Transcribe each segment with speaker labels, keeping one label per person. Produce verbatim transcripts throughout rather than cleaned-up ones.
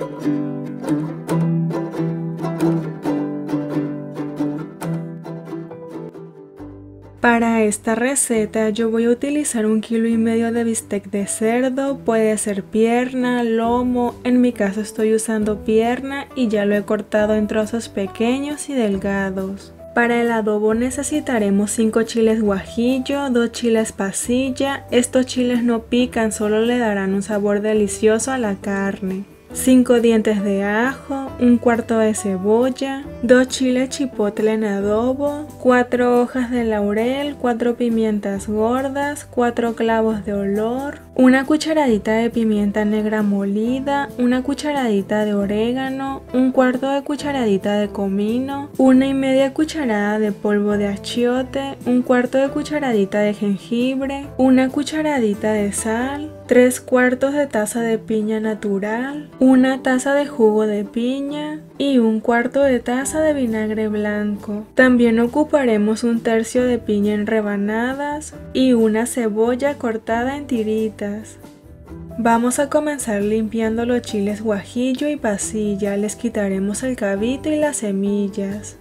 Speaker 1: Para esta receta yo voy a utilizar un kilo y medio de bistec de cerdo, puede ser pierna, lomo, en mi caso estoy usando pierna y ya lo he cortado en trozos pequeños y delgados. Para el adobo necesitaremos cinco chiles guajillo, dos chiles pasilla, estos chiles no pican, solo le darán un sabor delicioso a la carne. cinco dientes de ajo, un cuarto de cebolla, dos chiles chipotle en adobo, cuatro hojas de laurel, cuatro pimientas gordas, cuatro clavos de olor, una cucharadita de pimienta negra molida, una cucharadita de orégano, un cuarto de cucharadita de comino, una y media cucharada de polvo de achiote, un cuarto de cucharadita de jengibre, una cucharadita de sal, tres cuartos de taza de piña natural, una taza de jugo de piña y un cuarto de taza de vinagre blanco. También ocuparemos un tercio de piña en rebanadas y una cebolla cortada en tiritas. Vamos a comenzar limpiando los chiles guajillo y pasilla, les quitaremos el cabito y las semillas.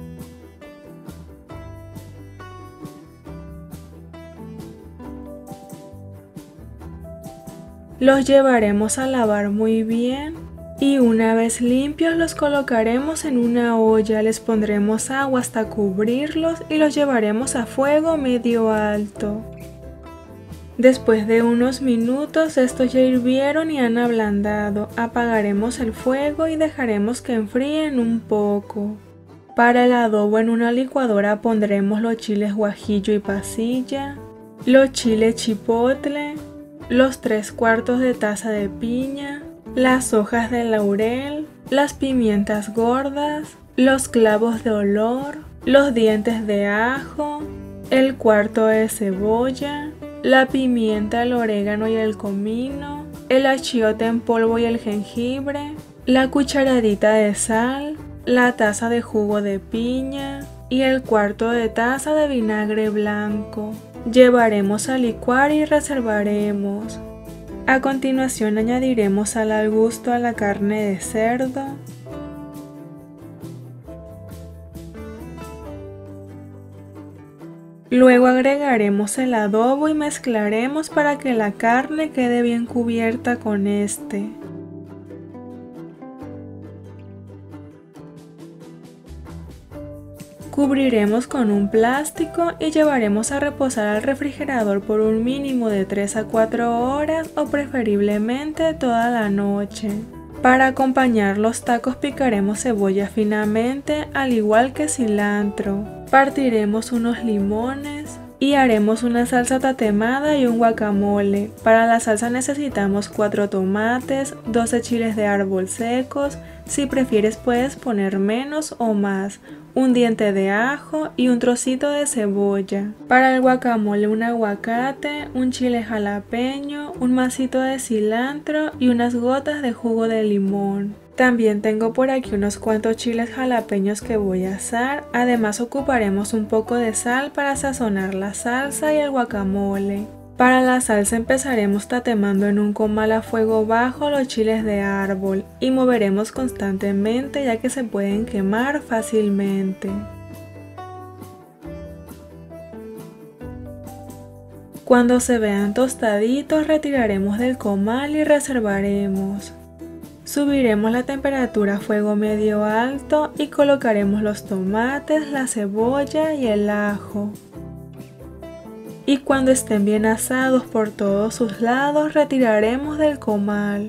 Speaker 1: Los llevaremos a lavar muy bien y una vez limpios los colocaremos en una olla, les pondremos agua hasta cubrirlos y los llevaremos a fuego medio alto. Después de unos minutos estos ya hirvieron y han ablandado, apagaremos el fuego y dejaremos que enfríen un poco. Para el adobo en una licuadora pondremos los chiles guajillo y pasilla, los chiles chipotle, los tres cuartos de taza de piña, las hojas de laurel, las pimientas gordas, los clavos de olor, los dientes de ajo, el cuarto de cebolla, la pimienta, el orégano y el comino, el achiote en polvo y el jengibre, la cucharadita de sal, la taza de jugo de piña y el cuarto de taza de vinagre blanco. Llevaremos a licuar y reservaremos. A continuación añadiremos sal al gusto a la carne de cerdo. Luego agregaremos el adobo y mezclaremos para que la carne quede bien cubierta con este. Cubriremos con un plástico y llevaremos a reposar al refrigerador por un mínimo de tres a cuatro horas o preferiblemente toda la noche. Para acompañar los tacos picaremos cebolla finamente, al igual que cilantro. Partiremos unos limones y haremos una salsa tatemada y un guacamole. Para la salsa necesitamos cuatro tomates, doce chiles de árbol secos, si prefieres puedes poner menos o más, un diente de ajo y un trocito de cebolla. Para el guacamole un aguacate, un chile jalapeño, un masito de cilantro y unas gotas de jugo de limón. También tengo por aquí unos cuantos chiles jalapeños que voy a asar, además ocuparemos un poco de sal para sazonar la salsa y el guacamole. Para la salsa empezaremos tatemando en un comal a fuego bajo los chiles de árbol y moveremos constantemente ya que se pueden quemar fácilmente. Cuando se vean tostaditos retiraremos del comal y reservaremos. Subiremos la temperatura a fuego medio alto y colocaremos los tomates, la cebolla y el ajo. Y cuando estén bien asados por todos sus lados retiraremos del comal.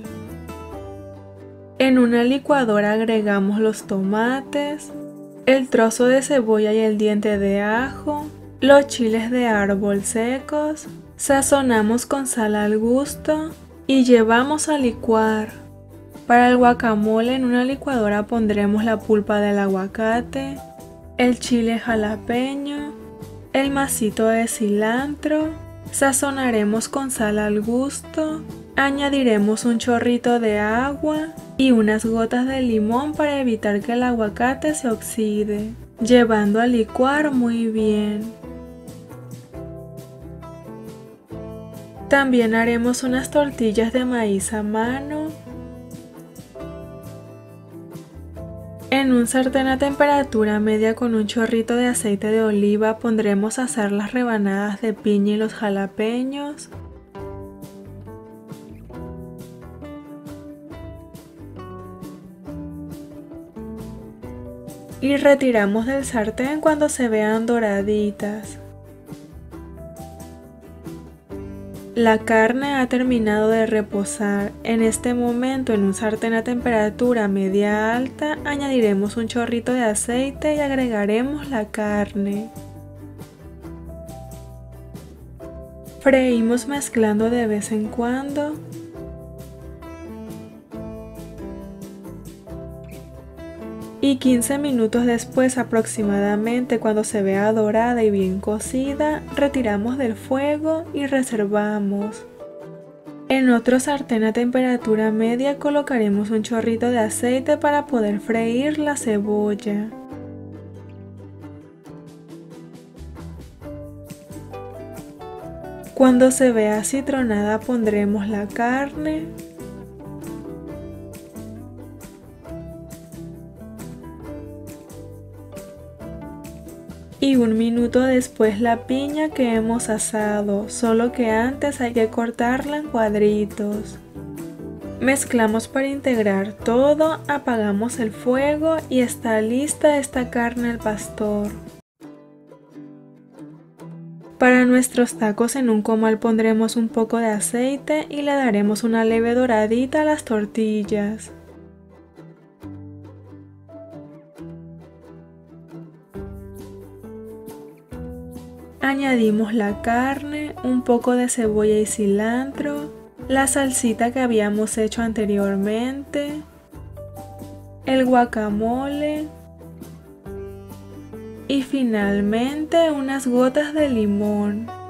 Speaker 1: En una licuadora agregamos los tomates, el trozo de cebolla y el diente de ajo, los chiles de árbol secos, sazonamos con sal al gusto y llevamos a licuar. Para el guacamole en una licuadora pondremos la pulpa del aguacate, el chile jalapeño, el masito de cilantro, sazonaremos con sal al gusto, añadiremos un chorrito de agua y unas gotas de limón para evitar que el aguacate se oxide, llevando a licuar muy bien. También haremos unas tortillas de maíz a mano En un sartén a temperatura media con un chorrito de aceite de oliva pondremos a asar las rebanadas de piña y los jalapeños. Y retiramos del sartén cuando se vean doraditas. La carne ha terminado de reposar. En este momento, en un sartén a temperatura media alta, añadiremos un chorrito de aceite y agregaremos la carne. Freímos mezclando de vez en cuando. Y quince minutos después aproximadamente, cuando se vea dorada y bien cocida, retiramos del fuego y reservamos. En otro sartén a temperatura media colocaremos un chorrito de aceite para poder freír la cebolla. Cuando se vea acitronada pondremos la carne. Y un minuto después la piña que hemos asado, solo que antes hay que cortarla en cuadritos. Mezclamos para integrar todo, apagamos el fuego y está lista esta carne al pastor. Para nuestros tacos en un comal pondremos un poco de aceite y le daremos una leve doradita a las tortillas. Añadimos la carne, un poco de cebolla y cilantro, la salsita que habíamos hecho anteriormente, el guacamole y finalmente unas gotas de limón.